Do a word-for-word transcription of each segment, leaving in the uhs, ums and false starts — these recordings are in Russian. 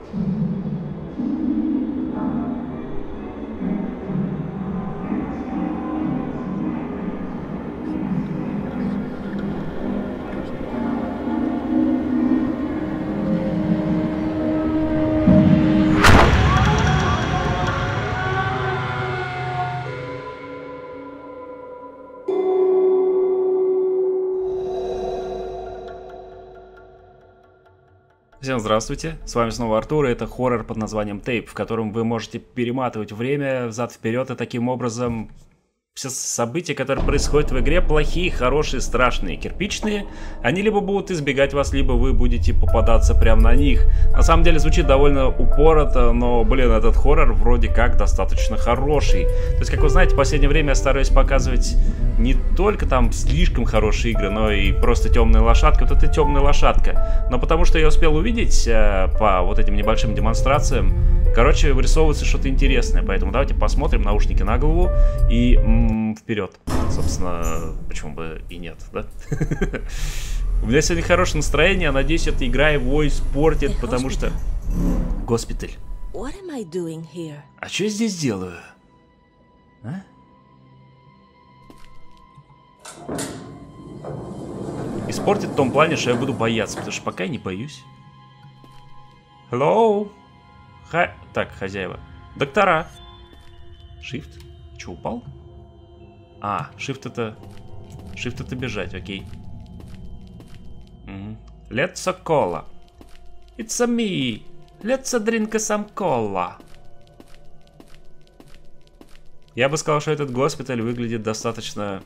Всем здравствуйте, с вами снова Артур, и это хоррор под названием Tape, в котором вы можете перематывать время взад-вперед и таким образом все события, которые происходят в игре, плохие, хорошие, страшные, кирпичные, они либо будут избегать вас, либо вы будете попадаться прямо на них. На самом деле звучит довольно упорото, но, блин, этот хоррор вроде как достаточно хороший. То есть, как вы знаете, в последнее время я стараюсь показывать не только там слишком хорошие игры, но и просто темная лошадка. Вот это темная лошадка. Но потому что я успел увидеть э, по вот этим небольшим демонстрациям, короче, вырисовывается что-то интересное. Поэтому давайте посмотрим, наушники на голову и м-м, вперед. Собственно, почему бы и нет, да? У меня сегодня хорошее настроение, надеюсь, эта игра его испортит, потому что... Госпиталь. А что я здесь делаю? А? Испортит в том плане, что я буду бояться, потому что пока я не боюсь. Hello? Ха... Так, хозяева. Доктора. Shift. Че, упал? А, Shift это... Shift это бежать, окей. Угу. Let's a cola. It's a me. Let's a drink some cola. Я бы сказал, что этот госпиталь выглядит достаточно...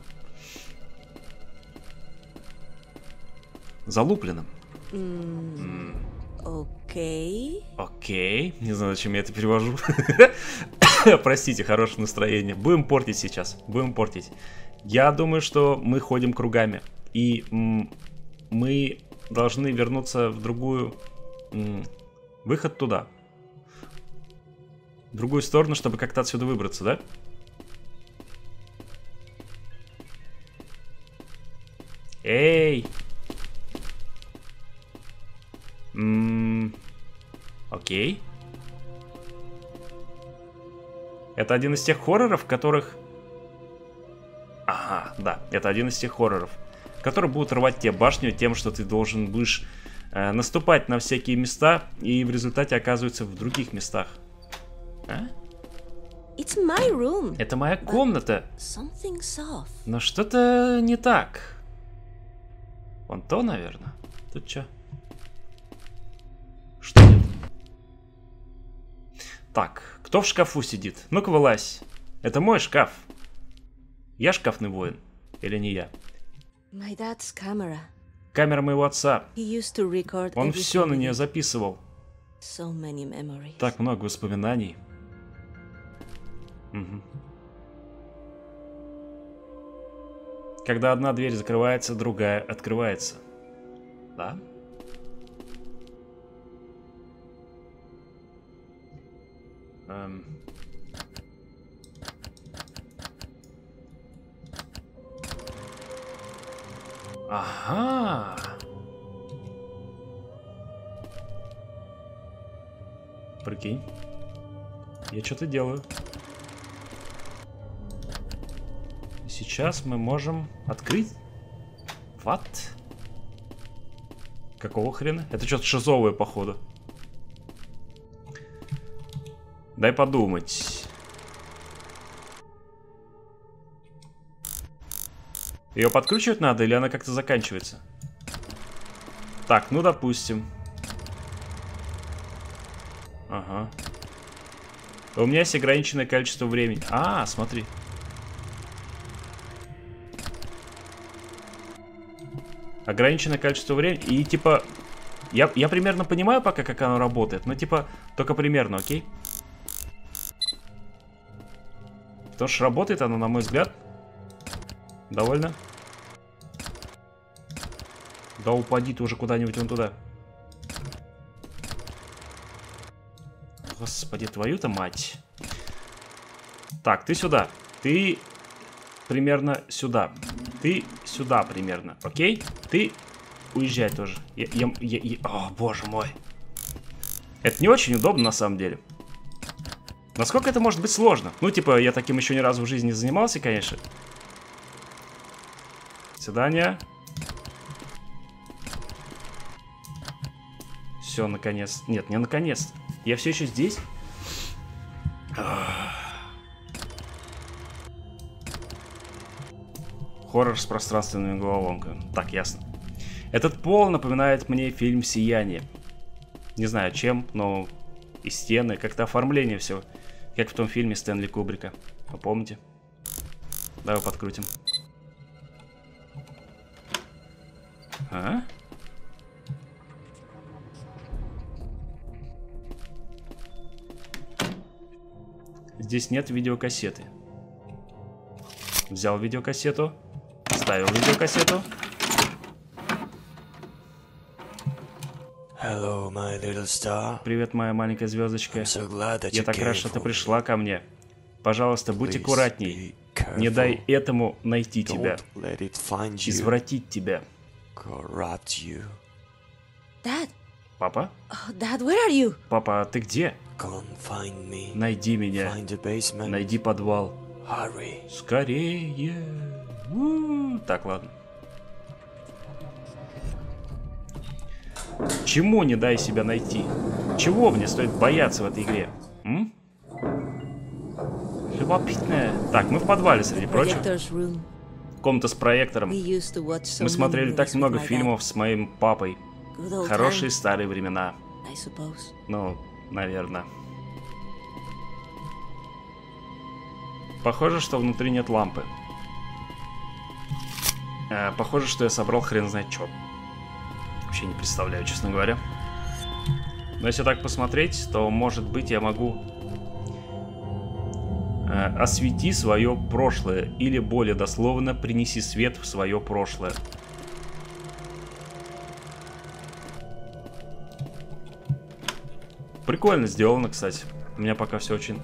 залупленным. Mm. Mm. Окей. Окей. Не знаю, зачем я это перевожу. Простите, хорошее настроение. Будем портить сейчас. Будем портить. Я думаю, что мы ходим кругами. И м, мы должны вернуться в другую... М, выход туда. В другую сторону, чтобы как-то отсюда выбраться, да? Эй! Ммм... Окей. Это один из тех хорроров, которых... Ага, да, это один из тех хорроров, которые будут рвать тебе башню тем, что ты должен будешь э, наступать на всякие места и в результате оказываются в других местах. А? It's my room. Это моя комната. Но что-то не так. Вон то, наверное. Тут что? Что нет? Так, кто в шкафу сидит? Ну-ка, вылазь. Это мой шкаф. Я шкафный воин. Или не я? My dad's camera. Камера моего отца. He used to record Он все на everything. нее записывал. So many memories. Так много воспоминаний. Угу. Когда одна дверь закрывается, другая открывается. Да? Эм. Ага. Прикинь. Я что-то делаю. Сейчас мы можем открыть. What? Какого хрена? Это что-то шизовое, походу. Дай подумать. Ее подкручивать надо или она как-то заканчивается? Так, ну допустим. Ага. У меня есть ограниченное количество времени. А, смотри. Ограниченное количество времени. И типа... Я, я примерно понимаю пока, как оно работает. Но типа, только примерно, окей? Потому что работает оно, на мой взгляд, довольно. Да упади ты уже куда-нибудь вон туда. Господи, твою-то мать. Так, ты сюда. Ты примерно сюда. Ты сюда примерно, окей? Ты уезжай тоже. Я, я, я, я... О, боже мой. Это не очень удобно на самом деле. Насколько это может быть сложно? Ну, типа, я таким еще ни разу в жизни не занимался, конечно. Свидания. Все, наконец. Нет, не наконец. Я все еще здесь? Хоррор с пространственными головоломками. Так, ясно. Этот пол напоминает мне фильм «Сияние». Не знаю чем, но и стены, как-то оформление все. Как в том фильме Стэнли Кубрика. Вы помните? Давай подкрутим. А? Здесь нет видеокассеты. Взял видеокассету. Ставил видеокассету. Hello, my little star. Привет, моя маленькая звездочка. I'm so glad that Я you так рад, came что ты for пришла ко мне. Пожалуйста, будь Please аккуратней. be Не дай careful. этому найти тебя. Don't let it find you. Извратить тебя. Corrupt you. Dad. Папа? Oh, Dad, where are you? Папа, ты где? Come find me. Найди меня. Find the basement. Найди подвал. Hurry. Скорее. У-у-у. Так, ладно. Чему не дай себя найти? Чего мне стоит бояться в этой игре? М? Любопытная. Так, мы в подвале, среди прочего. Projector's room. Комната с проектором. We used to watch so Мы many смотрели так movies with много my dad. фильмов с моим папой. Good old Хорошие times, старые времена. I suppose. Ну, наверное. Похоже, что внутри нет лампы. Э, похоже, что я собрал хрен знает что. Вообще не представляю, честно говоря. Но если так посмотреть, то, может быть, я могу э, освети свое прошлое. Или, более дословно, принеси свет в свое прошлое. Прикольно сделано, кстати. У меня пока все очень...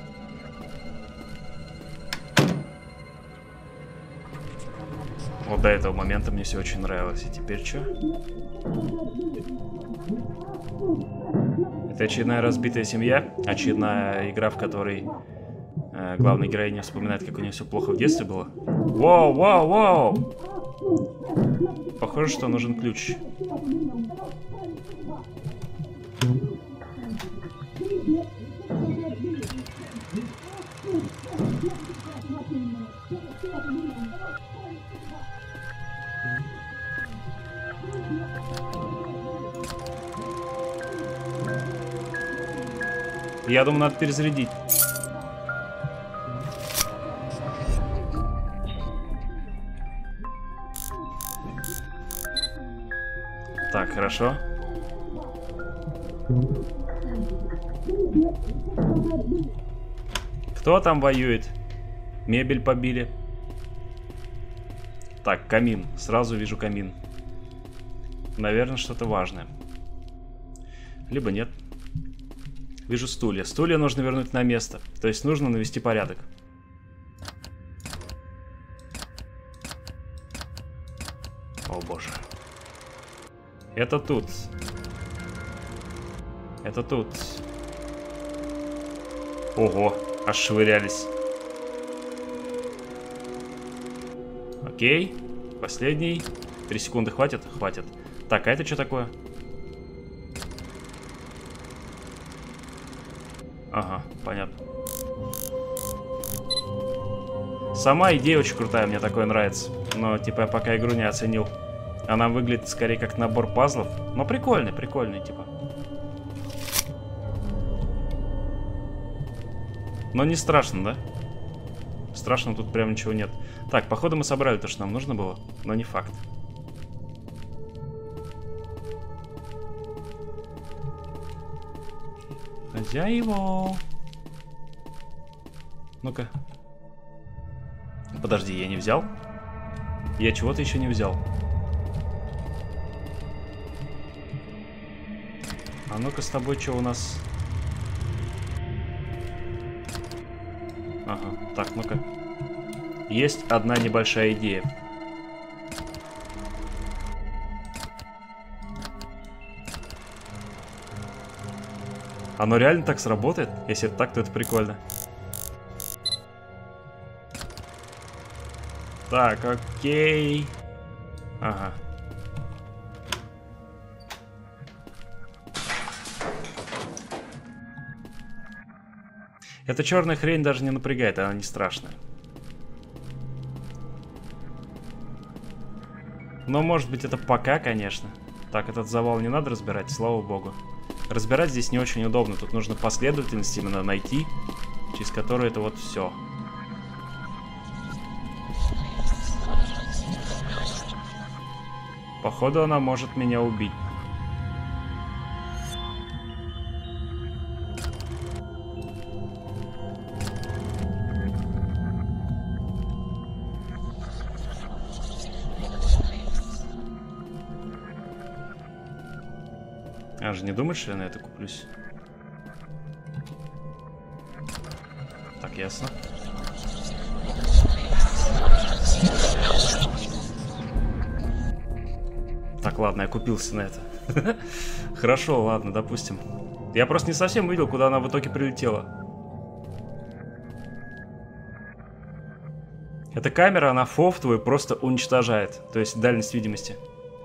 Вот до этого момента мне все очень нравилось. И теперь что? Это очередная разбитая семья. Очередная игра, в которой э, главная героиня вспоминает, как у нее все плохо в детстве было. Вау, вау, вау! Похоже, что нужен ключ. Я думаю, надо перезарядить. Так, хорошо. Кто там воюет? Мебель побили. Так, камин. Сразу вижу камин. Наверное, что-то важное. Либо нет. Вижу стулья. Стулья нужно вернуть на место. То есть нужно навести порядок. О боже. Это тут. Это тут. Ого, аж швырялись. Окей. Последний. Три секунды хватит? Хватит. Так, а это что такое? Ага, понятно. Сама идея очень крутая, мне такое нравится. Но, типа, я пока игру не оценил. Она выглядит скорее как набор пазлов. Но прикольный, прикольный, типа. Но не страшно, да? Страшно тут прям ничего нет. Так, походу мы собрали то, что нам нужно было. Но не факт. Хозяева. Ну-ка. Подожди, я не взял? Я чего-то еще не взял. А ну-ка с тобой что у нас? Ага, так, ну-ка. Есть одна небольшая идея. Оно реально так сработает? Если это так, то это прикольно. Так, окей. Ага. Эта черная хрень даже не напрягает, она не страшная. Но может быть это пока, конечно. Так, этот завал не надо разбирать, слава богу. Разбирать здесь не очень удобно. Тут нужно последовательность именно найти, через которую это вот все. Походу она может меня убить. А же не думаешь, что я на это куплюсь? Так, ясно. Так, ладно, я купился на это. Хорошо, ладно, допустим. Я просто не совсем видел, куда она в итоге прилетела. Эта камера, она фов твой просто уничтожает. То есть дальность видимости.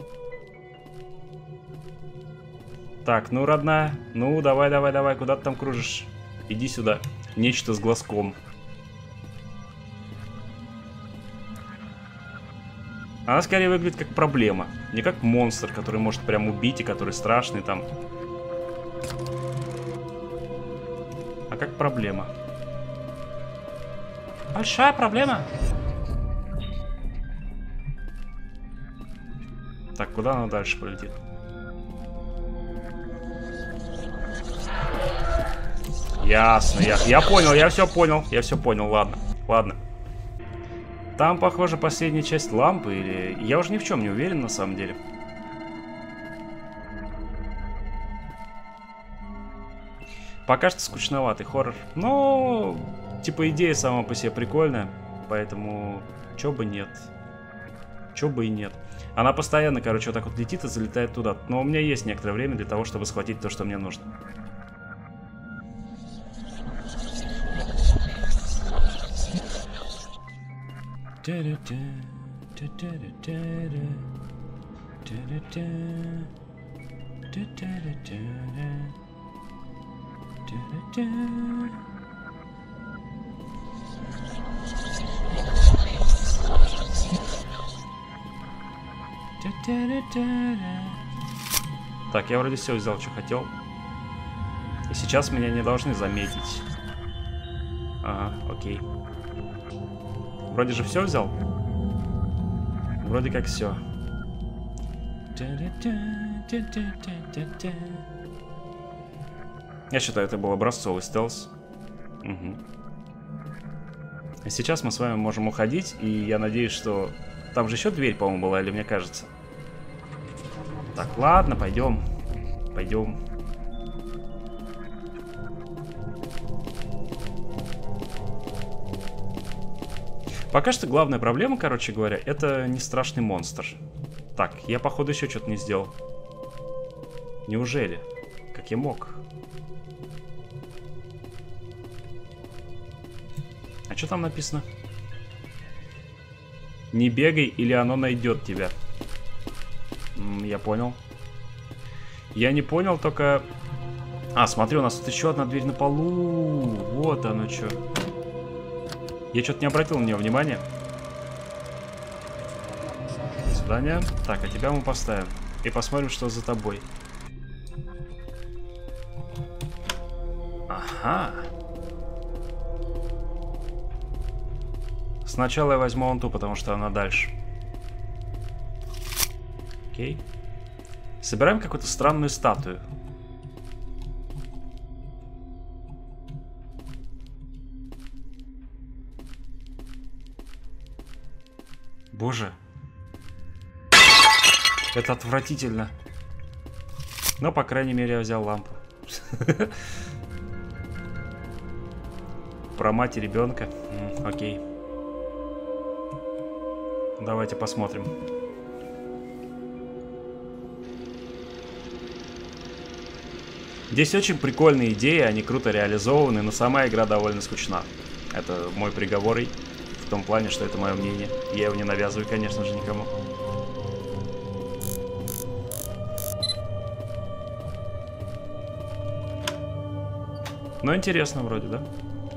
Так, ну, родная. Ну, давай, давай, давай. Куда ты там кружишь? Иди сюда. Нечто с глазком. Она скорее выглядит как проблема. Не как монстр, который может прям убить и который страшный там. А как проблема. Большая проблема. Так, куда она дальше полетит? Ясно, я, я понял, я все понял, я все понял, ладно, ладно. Там, похоже, последняя часть лампы, или... Я уже ни в чем не уверен, на самом деле. Пока что скучноватый хоррор. Но, типа, идея сама по себе прикольная, поэтому чё бы нет. Чё бы и нет. Она постоянно, короче, вот так вот летит и залетает туда. Но у меня есть некоторое время для того, чтобы схватить то, что мне нужно. Так, я вроде все взял, что хотел. И сейчас меня не должны заметить. Ага, окей. Вроде же все взял. Вроде как все. Я считаю, это был образцовый стелс. Угу. А сейчас мы с вами можем уходить, и я надеюсь, что... Там же еще дверь, по-моему, была, или мне кажется? Так, ладно, пойдем. Пойдем. Пока что главная проблема, короче говоря, это не страшный монстр. Так, я, походу, еще что-то не сделал. Неужели? Как я мог? А что там написано? Не бегай, или оно найдет тебя. М, я понял. Я не понял, только... А, смотри, у нас тут еще одна дверь на полу. Вот оно что. Я что-то не обратил на нее внимания. До свидания. Так, а тебя мы поставим. И посмотрим, что за тобой. Ага. Сначала я возьму вон ту, потому что она дальше. Окей. Собираем какую-то странную статую. Боже. Это отвратительно. Но, по крайней мере, я взял лампу. Про мать и ребенка. Окей. Давайте посмотрим. Здесь очень прикольные идеи, они круто реализованы, но сама игра довольно скучна. Это мой приговор в том плане, что это мое мнение. Я его не навязываю, конечно же, никому. Но интересно вроде, да?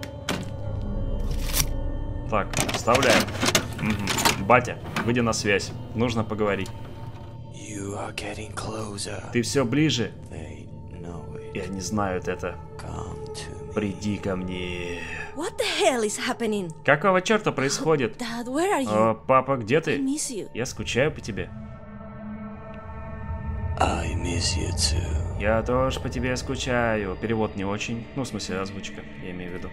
Так, вставляем. Угу. Батя, выйди на связь. Нужно поговорить. You are getting closer. Ты все ближе. They know it. И они знают это. Come to me. Приди ко мне. What the hell is happening? Какого черта происходит? Dad, where are you? О, папа, где I ты? miss you. Я скучаю по тебе. I miss you too. Я тоже по тебе скучаю. Перевод не очень. Ну, в смысле, озвучка, я имею в виду.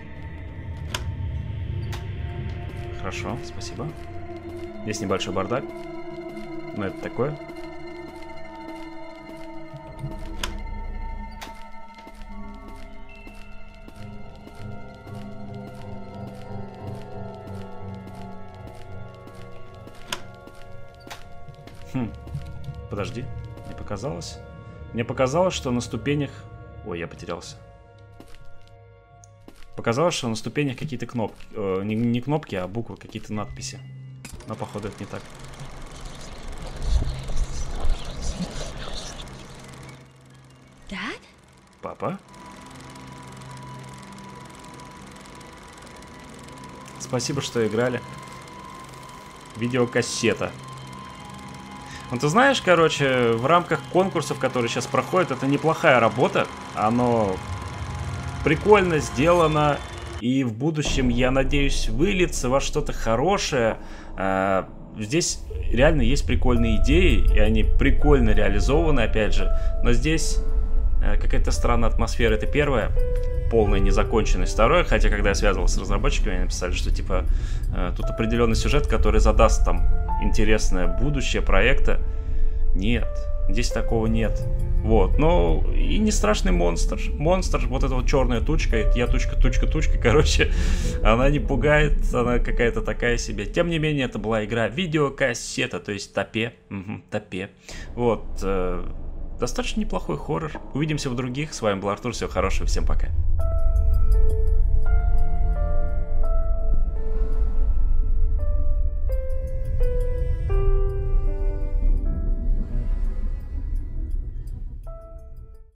Хорошо, спасибо. Здесь небольшой бардак. Но это такое. Хм. Подожди, мне показалось. Мне показалось, что на ступенях... Ой, я потерялся. Показалось, что на ступенях какие-то кнопки. Э, не, не кнопки, а буквы, какие-то надписи. Но, походу, это не так. Dad? Папа? Спасибо, что играли. Видеокассета. Ну, ты знаешь, короче, в рамках конкурсов, которые сейчас проходят, это неплохая работа. Оно прикольно сделано. И в будущем, я надеюсь, выльется во что-то хорошее. А, здесь реально есть прикольные идеи, и они прикольно реализованы, опять же. Но здесь а, какая-то странная атмосфера, это первое. Полная незаконченность. Второе, хотя когда я связывался с разработчиками, они написали, что типа а, тут определенный сюжет, который задаст там интересное будущее проекта. Нет, здесь такого нет. Вот, но и не страшный монстр. Монстр, вот эта вот черная тучка, это я тучка, тучка, тучка, короче, она не пугает, она какая-то такая себе. Тем не менее, это была игра видеокассета, то есть топе, угу, топе. Вот, э, достаточно неплохой хоррор. Увидимся в других. С вами был Артур, всего хорошего, всем пока.